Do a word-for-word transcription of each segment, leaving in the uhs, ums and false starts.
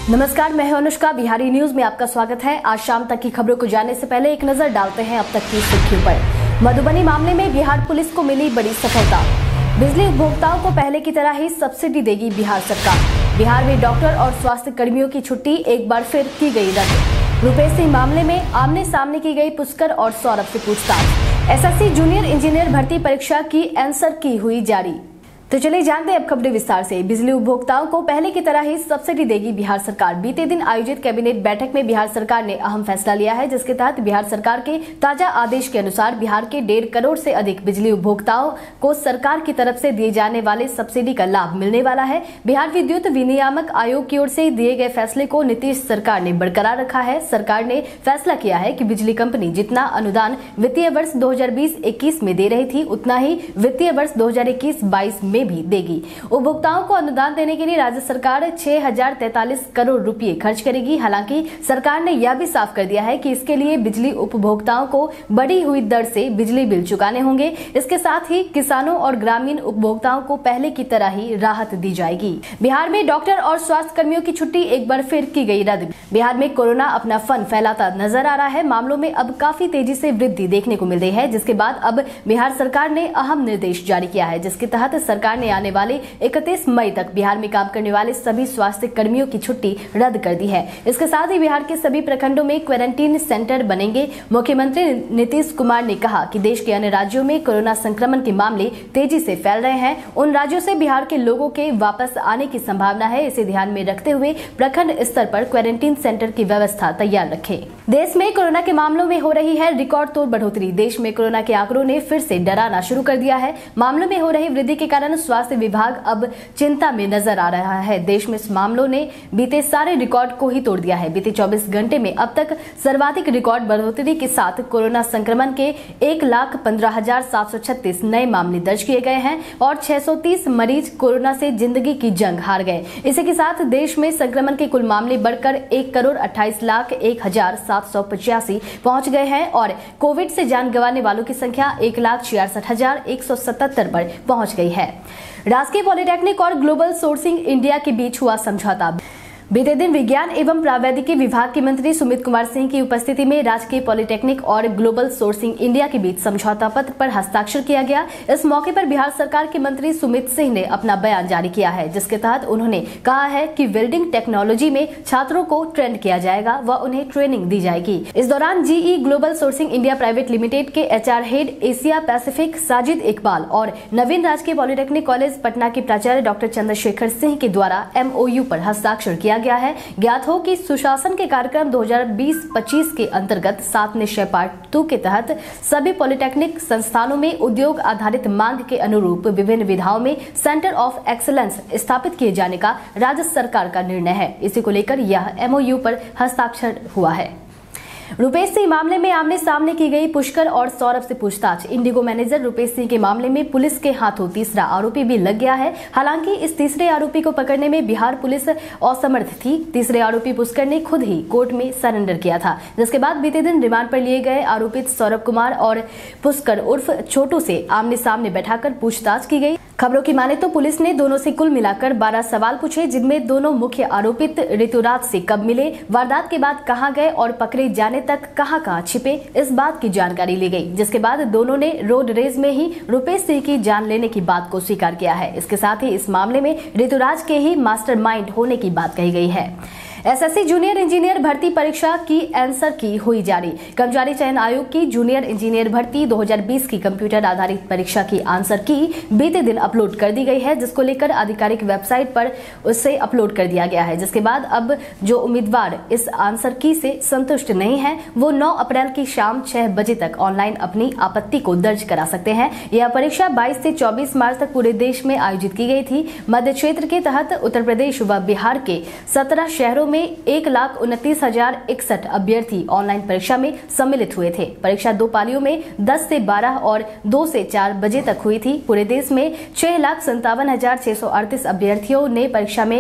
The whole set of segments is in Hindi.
नमस्कार, मैं हूं अनुष्का। बिहारी न्यूज में आपका स्वागत है। आज शाम तक की खबरों को जानने से पहले एक नजर डालते हैं अब तक की सुर्खियों पर। मधुबनी मामले में बिहार पुलिस को मिली बड़ी सफलता। बिजली उपभोक्ताओं को पहले की तरह ही सब्सिडी देगी बिहार सरकार। बिहार में डॉक्टर और स्वास्थ्य कर्मियों की छुट्टी एक बार फिर की गई रद्द। रुपेश सिंह मामले में आमने सामने की गई पुष्कर और सौरभ से पूछताछ। एसएससी जूनियर इंजीनियर भर्ती परीक्षा की आंसर की हुई जारी। तो चलिए जानते हैं अब खबरें विस्तार से। बिजली उपभोक्ताओं को पहले की तरह ही सब्सिडी देगी बिहार सरकार। बीते दिन आयोजित कैबिनेट बैठक में बिहार सरकार ने अहम फैसला लिया है, जिसके तहत बिहार सरकार के ताजा आदेश के अनुसार बिहार के डेढ़ करोड़ से अधिक बिजली उपभोक्ताओं को सरकार की तरफ से दिए जाने वाले सब्सिडी का लाभ मिलने वाला है। बिहार विद्युत विनियामक आयोग की ओर से दिए गए फैसले को नीतीश सरकार ने बरकरार रखा है। सरकार ने फैसला किया है कि बिजली कंपनी जितना अनुदान वित्तीय वर्ष दो हजार बीस इक्कीस में दे रही थी, उतना ही वित्तीय वर्ष दो हजार इक्कीस बाईस में भी देगी। उपभोक्ताओं को अनुदान देने के लिए राज्य सरकार छह हजार तैतालीस करोड़ रुपए खर्च करेगी। हालांकि सरकार ने यह भी साफ कर दिया है कि इसके लिए बिजली उपभोक्ताओं को बढ़ी हुई दर से बिजली बिल चुकाने होंगे। इसके साथ ही किसानों और ग्रामीण उपभोक्ताओं को पहले की तरह ही राहत दी जाएगी। बिहार में डॉक्टर और स्वास्थ्य कर्मियों की छुट्टी एक बार फिर की गई रद्द। बिहार में कोरोना अपना फन फैलाता नजर आ रहा है। मामलों में अब काफी तेजी से वृद्धि देखने को मिल रही है, जिसके बाद अब बिहार सरकार ने अहम निर्देश जारी किया है, जिसके तहत सरकार ने आने वाले इकतीस मई तक बिहार में काम करने वाले सभी स्वास्थ्य कर्मियों की छुट्टी रद्द कर दी है। इसके साथ ही बिहार के सभी प्रखंडों में क्वारंटीन सेंटर बनेंगे। मुख्यमंत्री नीतीश कुमार ने कहा कि देश के अन्य राज्यों में कोरोना संक्रमण के मामले तेजी से फैल रहे हैं। उन राज्यों से बिहार के लोगों के वापस आने की संभावना है। इसे ध्यान में रखते हुए प्रखंड स्तर पर क्वारंटीन सेंटर की व्यवस्था तैयार रखें। देश में कोरोना के मामलों में हो रही है रिकॉर्ड तोड़ बढ़ोतरी। देश में कोरोना के आंकड़ों ने फिर से डराना शुरू कर दिया है। मामलों में हो रही वृद्धि के कारण स्वास्थ्य विभाग अब चिंता में नजर आ रहा है। देश में इस मामलों ने बीते सारे रिकॉर्ड को ही तोड़ दिया है। बीते चौबीस घंटे में अब तक सर्वाधिक रिकॉर्ड बढ़ोतरी के साथ कोरोना संक्रमण के एक लाख पंद्रह हजार सात सौ छत्तीस नए मामले दर्ज किए गए हैं और छह सौ तीस मरीज कोरोना से जिंदगी की जंग हार गए। इसी के साथ देश में संक्रमण के कुल मामले बढ़कर एक करोड़ अट्ठाईस लाख एक हजार सात सौ पचासी पहुंच गए हैं और कोविड से जान गंवाने वालों की संख्या एक लाख छियासठ हजार एक सौ सतहत्तर पर पहुंच गई है। राजकीय पॉलिटेक्निक और ग्लोबल सोर्सिंग इंडिया के बीच हुआ समझौता। बीते दिन विज्ञान एवं प्रावैधिकी विभाग के मंत्री सुमित कुमार सिंह की उपस्थिति में राजकीय पॉलिटेक्निक और ग्लोबल सोर्सिंग इंडिया के बीच समझौता पत्र पर हस्ताक्षर किया गया। इस मौके पर बिहार सरकार के मंत्री सुमित सिंह ने अपना बयान जारी किया है, जिसके तहत उन्होंने कहा है कि वेल्डिंग टेक्नोलॉजी में छात्रों को ट्रेंड किया जाएगा व उन्हें ट्रेनिंग दी जाएगी। इस दौरान GE global sourcing India private limited के HR head Asia Pacific Sajid Iqbal और नवीन राजकीय पॉलिटेक्निक कॉलेज पटना के प्राचार्य डॉक्टर चंद्रशेखर सिंह के द्वारा एमओयू पर हस्ताक्षर किया गया है। ज्ञात हो कि सुशासन के कार्यक्रम दो हजार बीस पच्चीस के अंतर्गत सात निश्चय पार्ट टू के तहत सभी पॉलिटेक्निक संस्थानों में उद्योग आधारित मांग के अनुरूप विभिन्न विधाओं में सेंटर ऑफ एक्सीलेंस स्थापित किए जाने का राज्य सरकार का निर्णय है। इसी को लेकर यह एमओयू पर हस्ताक्षर हुआ है। रुपेश सिंह मामले में आमने सामने की गई पुष्कर और सौरभ से पूछताछ। इंडिगो मैनेजर रुपेश सिंह के मामले में पुलिस के हाथों तीसरा आरोपी भी लग गया है। हालांकि इस तीसरे आरोपी को पकड़ने में बिहार पुलिस असमर्थ थी। तीसरे आरोपी पुष्कर ने खुद ही कोर्ट में सरेंडर किया था, जिसके बाद बीते दिन रिमांड पर लिए गए आरोपित सौरभ कुमार और पुष्कर उर्फ छोटू से आमने सामने बैठाकर पूछताछ की गई। खबरों की माने तो पुलिस ने दोनों से कुल मिलाकर बारह सवाल पूछे, जिनमें दोनों मुख्य आरोपित ऋतुराज से कब मिले, वारदात के बाद कहां गए और पकड़े जाने तक कहां कहां छिपे, इस बात की जानकारी ली गई। जिसके बाद दोनों ने रोड रेज में ही रुपेश सिंह की जान लेने की बात को स्वीकार किया है। इसके साथ ही इस मामले में ऋतुराज के ही मास्टरमाइंड होने की बात कही गई है। एसएससी जूनियर इंजीनियर भर्ती परीक्षा की आंसर की हुई जारी। कर्मचारी चयन आयोग की जूनियर इंजीनियर भर्ती दो हजार बीस की कंप्यूटर आधारित परीक्षा की आंसर की बीते दिन अपलोड कर दी गई है, जिसको लेकर आधिकारिक वेबसाइट पर उसे अपलोड कर दिया गया है। जिसके बाद अब जो उम्मीदवार इस आंसर की से संतुष्ट नहीं है, वो नौ अप्रैल की शाम छह बजे तक ऑनलाइन अपनी आपत्ति को दर्ज करा सकते हैं। यह परीक्षा बाईस से चौबीस मार्च तक पूरे देश में आयोजित की गई थी। मध्य क्षेत्र के तहत उत्तर प्रदेश व बिहार के सत्रह शहरों में एक लाख उनतीस हजार इकसठ अभ्यर्थी ऑनलाइन परीक्षा में सम्मिलित हुए थे। परीक्षा दो पालियों में दस से बारह और दो से चार बजे तक हुई थी। पूरे देश में छह लाख संतावन हजार छह सौ अड़तीस अभ्यर्थियों ने परीक्षा में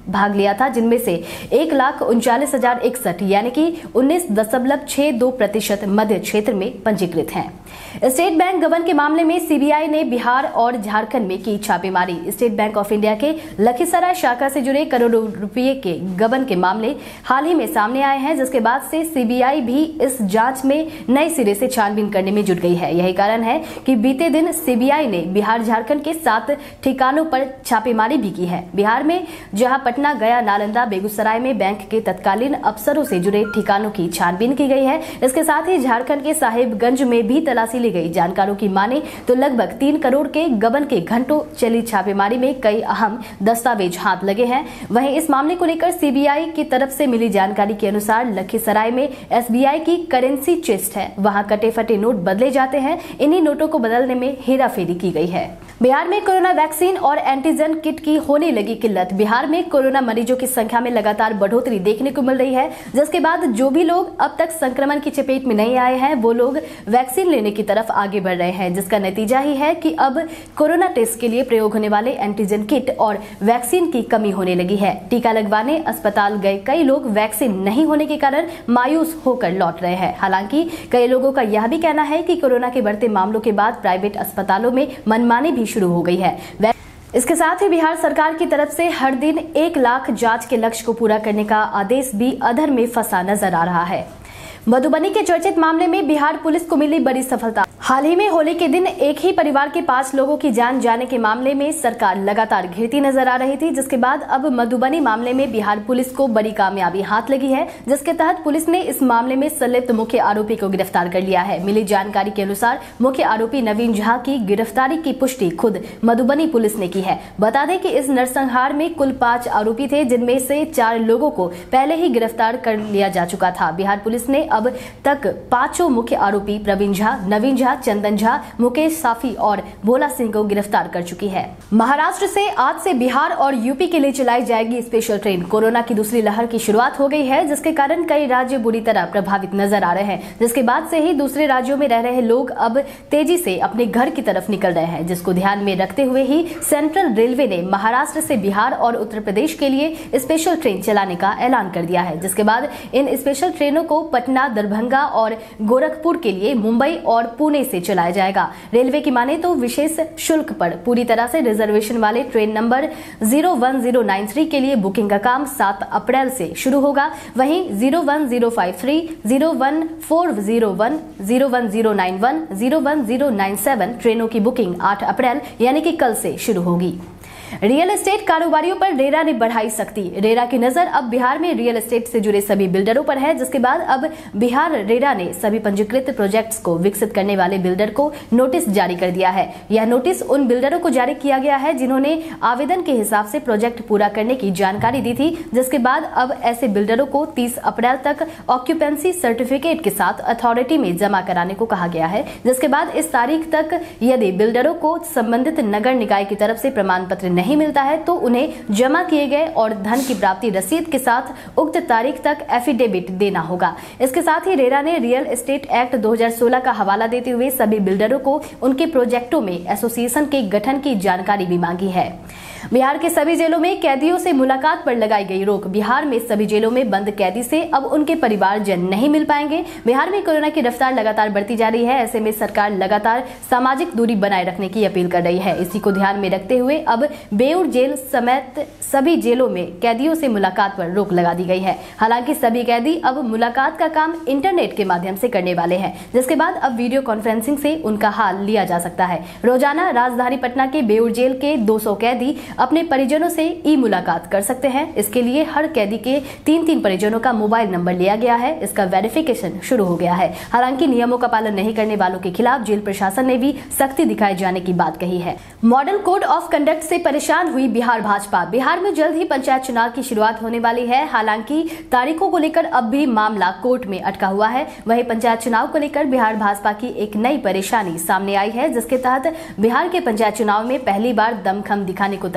भाग लिया था, जिनमें से एक लाख उनचालीस हजार इकसठ यानी कि उन्नीस दशमलव छह दो प्रतिशत मध्य क्षेत्र में पंजीकृत हैं। स्टेट बैंक गबन के मामले में सीबीआई ने बिहार और झारखंड में की छापेमारी। स्टेट बैंक ऑफ इंडिया के लखीसराय शाखा से जुड़े करोड़ों रुपए के गबन के मामले हाल ही में सामने आए हैं, जिसके बाद से सीबीआई भी इस जांच में नए सिरे से छानबीन करने में जुट गई है। यही कारण है कि बीते दिन सीबीआई ने बिहार झारखंड के सात ठिकानों पर छापेमारी भी की है। बिहार में जहां पटना, गया, नालंदा, बेगूसराय में बैंक के तत्कालीन अफसरों से जुड़े ठिकानों की छानबीन की गई है। इसके साथ ही झारखंड के साहिबगंज में भी तलाशी ली गई। जानकारों की माने तो लगभग तीन करोड़ के गबन के घंटों चली छापेमारी में कई अहम दस्तावेज हाथ लगे हैं। वहीं इस मामले को लेकर सीबीआई की तरफ से मिली जानकारी के अनुसार लखीसराय में एसबीआई की करेंसी चेस्ट है, वहां कटे फटे नोट बदले जाते हैं। इन्हीं नोटों को बदलने में हेराफेरी की गई है। बिहार में कोरोना वैक्सीन और एंटीजन किट की होने लगी किल्लत। बिहार में कोरोना मरीजों की संख्या में लगातार बढ़ोतरी देखने को मिल रही है, जिसके बाद जो भी लोग अब तक संक्रमण की चपेट में नहीं आए हैं वो लोग वैक्सीन लेने की तरफ आगे बढ़ रहे हैं, जिसका नतीजा ही है कि अब कोरोना टेस्ट के लिए प्रयोग होने वाले एंटीजन किट और वैक्सीन की कमी होने लगी है। टीका लगवाने अस्पताल गए कई लोग वैक्सीन नहीं होने के कारण मायूस होकर लौट रहे हैं। हालांकि कई लोगों का यह भी कहना है कि कोरोना के बढ़ते मामलों के बाद प्राइवेट अस्पतालों में मनमानी भी शुरू हो गई है। इसके साथ ही बिहार सरकार की तरफ से हर दिन एक लाख जांच के लक्ष्य को पूरा करने का आदेश भी अधर में फंसा नजर आ रहा है। मधुबनी के चर्चित मामले में बिहार पुलिस को मिली बड़ी सफलता। हाल ही में होली के दिन एक ही परिवार के पांच लोगों की जान जाने के मामले में सरकार लगातार घिरती नजर आ रही थी, जिसके बाद अब मधुबनी मामले में बिहार पुलिस को बड़ी कामयाबी हाथ लगी है, जिसके तहत पुलिस ने इस मामले में संलिप्त मुख्य आरोपी को गिरफ्तार कर लिया है। मिली जानकारी के अनुसार मुख्य आरोपी नवीन झा की गिरफ्तारी की पुष्टि खुद मधुबनी पुलिस ने की है। बता दें कि इस नरसंहार में कुल पांच आरोपी थे, जिनमें से चार लोगों को पहले ही गिरफ्तार कर लिया जा चुका था। बिहार पुलिस ने अब तक पांचों मुख्य आरोपी प्रवीण झा, नवीन झा, चंदन झा, मुकेश साफी और भोला सिंह को गिरफ्तार कर चुकी है। महाराष्ट्र से आज से बिहार और यूपी के लिए चलाई जाएगी स्पेशल ट्रेन। कोरोना की दूसरी लहर की शुरुआत हो गई है, जिसके कारण कई राज्य बुरी तरह प्रभावित नजर आ रहे हैं, जिसके बाद से ही दूसरे राज्यों में रह रहे लोग अब तेजी से अपने घर की तरफ निकल रहे हैं, जिसको ध्यान में रखते हुए ही सेंट्रल रेलवे ने महाराष्ट्र से बिहार और उत्तर प्रदेश के लिए स्पेशल ट्रेन चलाने का ऐलान कर दिया है। जिसके बाद इन स्पेशल ट्रेनों को पटना, दरभंगा और गोरखपुर के लिए मुंबई और पुणे से चलाया जाएगा। रेलवे की माने तो विशेष शुल्क पर पूरी तरह से रिजर्वेशन वाले train number zero one zero nine three के लिए बुकिंग का काम सात अप्रैल से शुरू होगा। वहीं zero one zero five three, zero one four zero one, zero one zero nine one, zero one zero nine seven ट्रेनों की बुकिंग आठ अप्रैल यानी कि कल से शुरू होगी। रियल एस्टेट कारोबारियों पर रेरा ने बढ़ाई सख्ती। रेरा की नजर अब बिहार में रियल एस्टेट से जुड़े सभी बिल्डरों पर है, जिसके बाद अब बिहार रेरा ने सभी पंजीकृत प्रोजेक्ट्स को विकसित करने वाले बिल्डर को नोटिस जारी कर दिया है। यह नोटिस उन बिल्डरों को जारी किया गया है जिन्होंने आवेदन के हिसाब से प्रोजेक्ट पूरा करने की जानकारी दी थी, जिसके बाद अब ऐसे बिल्डरों को तीस अप्रैल तक ऑक्यूपेंसी सर्टिफिकेट के साथ अथॉरिटी में जमा कराने को कहा गया है। जिसके बाद इस तारीख तक यदि बिल्डरों को संबंधित नगर निकाय की तरफ से प्रमाण पत्र नहीं मिलता है तो उन्हें जमा किए गए और धन की प्राप्ति रसीद के साथ उक्त तारीख तक एफिडेविट देना होगा। इसके साथ ही रेरा ने रियल एस्टेट एक्ट दो हज़ार सोलह का हवाला देते हुए सभी बिल्डरों को उनके प्रोजेक्टों में एसोसिएशन के गठन की जानकारी भी मांगी है। बिहार के सभी जेलों में कैदियों से मुलाकात पर लगाई गई रोक। बिहार में सभी जेलों में बंद कैदी से अब उनके परिवारजन नहीं मिल पाएंगे। बिहार में कोरोना की रफ्तार लगातार बढ़ती जा रही है, ऐसे में सरकार लगातार सामाजिक दूरी बनाए रखने की अपील कर रही है। इसी को ध्यान में रखते हुए अब बेऊर जेल समेत सभी जेलों में कैदियों से मुलाकात पर रोक लगा दी गई है। हालांकि सभी कैदी अब मुलाकात का काम इंटरनेट के माध्यम से करने वाले हैं, जिसके बाद अब वीडियो कॉन्फ्रेंसिंग से उनका हाल लिया जा सकता है। रोजाना राजधानी पटना के बेऊर जेल के दो सौ कैदी अपने परिजनों से ई मुलाकात कर सकते हैं। इसके लिए हर कैदी के तीन तीन परिजनों का मोबाइल नंबर लिया गया है। इसका वेरिफिकेशन शुरू हो गया है। हालांकि नियमों का पालन नहीं करने वालों के खिलाफ जेल प्रशासन ने भी सख्ती दिखाए जाने की बात कही है। मॉडल कोड ऑफ कंडक्ट से परेशान हुई बिहार भाजपा। बिहार में जल्द ही पंचायत चुनाव की शुरुआत होने वाली है। हालांकि तारीखों को लेकर अब भी मामला कोर्ट में अटका हुआ है। वहीं पंचायत चुनाव को लेकर बिहार भाजपा की एक नई परेशानी सामने आई है, जिसके तहत बिहार के पंचायत चुनाव में पहली बार दमखम दिखाने को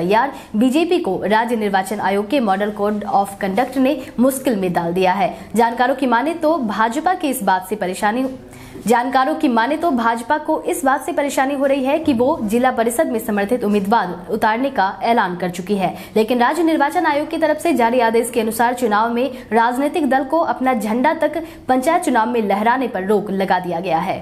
तैयार बीजेपी को राज्य निर्वाचन आयोग के मॉडल कोड ऑफ कंडक्ट ने मुश्किल में डाल दिया है। जानकारों की माने तो भाजपा की इस बात से परेशानी जानकारों की माने तो भाजपा को इस बात से परेशानी हो रही है कि वो जिला परिषद में समर्थित उम्मीदवार उतारने का ऐलान कर चुकी है, लेकिन राज्य निर्वाचन आयोग की तरफ से जारी आदेश के अनुसार चुनाव में राजनीतिक दल को अपना झंडा तक पंचायत चुनाव में लहराने पर रोक लगा दिया गया है।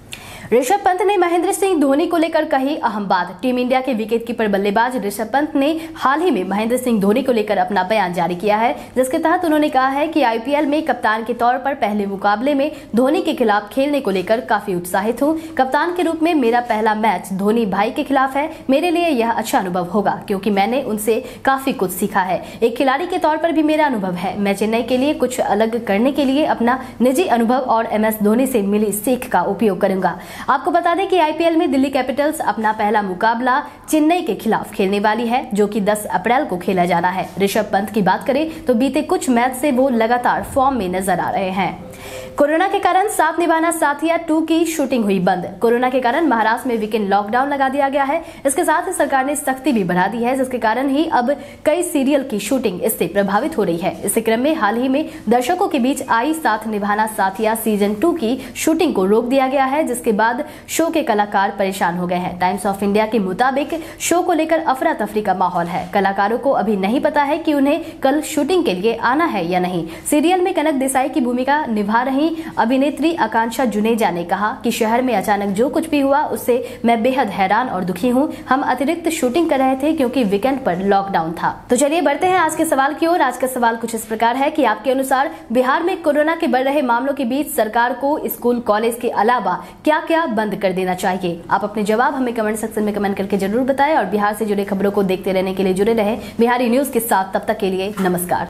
ऋषभ पंत ने महेंद्र सिंह धोनी को लेकर कही अहम बात। टीम इंडिया के विकेटकीपर बल्लेबाज ऋषभ पंत ने हाल ही में महेंद्र सिंह धोनी को लेकर अपना बयान जारी किया है, जिसके तहत उन्होंने कहा है कि आईपीएल में कप्तान के तौर पर पहले मुकाबले में धोनी के खिलाफ खेलने को लेकर काफी उत्साहित हूं। कप्तान के रूप में मेरा पहला मैच धोनी भाई के खिलाफ है। मेरे लिए यह अच्छा अनुभव होगा क्योंकि मैंने उनसे काफी कुछ सीखा है। एक खिलाड़ी के तौर पर भी मेरा अनुभव है। मैं चेन्नई के लिए कुछ अलग करने के लिए अपना निजी अनुभव और एम एस धोनी से मिली सीख का उपयोग करूंगा। आपको बता दें कि आईपीएल में दिल्ली कैपिटल्स अपना पहला मुकाबला चेन्नई के खिलाफ खेलने वाली है, जो कि दस अप्रैल को खेला जाना है। ऋषभ पंत की बात करें तो बीते कुछ मैच से वो लगातार फॉर्म में नजर आ रहे हैं। कोरोना के कारण साथ निभाना साथिया टू की शूटिंग हुई बंद। कोरोना के कारण महाराष्ट्र में वीकेंड लॉकडाउन लगा दिया गया है। इसके साथ ही सरकार ने सख्ती भी बढ़ा दी है, जिसके कारण ही अब कई सीरियल की शूटिंग इससे प्रभावित हो रही है। इसी क्रम में हाल ही में दर्शकों के बीच आई साथ निभाना साथिया सीजन टू की शूटिंग को रोक दिया गया है, जिसके बाद शो के कलाकार परेशान हो गए हैं। टाइम्स ऑफ इंडिया के मुताबिक शो को लेकर अफरा तफरी का माहौल है। कलाकारों को अभी नहीं पता है कि उन्हें कल शूटिंग के लिए आना है या नहीं। सीरियल में कनक देसाई की भूमिका निभा रही अभिनेत्री आकांक्षा जुनेजा ने कहा कि शहर में अचानक जो कुछ भी हुआ उससे मैं बेहद हैरान और दुखी हूं। हम अतिरिक्त शूटिंग कर रहे थे क्योंकि वीकेंड पर लॉकडाउन था। तो चलिए बढ़ते हैं आज के सवाल की ओर। आज का सवाल कुछ इस प्रकार है कि आपके अनुसार बिहार में कोरोना के बढ़ रहे मामलों के बीच सरकार को स्कूल कॉलेज के अलावा क्या क्या बंद कर देना चाहिए? आप अपने जवाब हमें कमेंट सेक्शन में कमेंट करके जरूर बताएं और बिहार से जुड़े खबरों को देखते रहने के लिए जुड़े रहे बिहारी न्यूज के साथ। तब तक के लिए नमस्कार।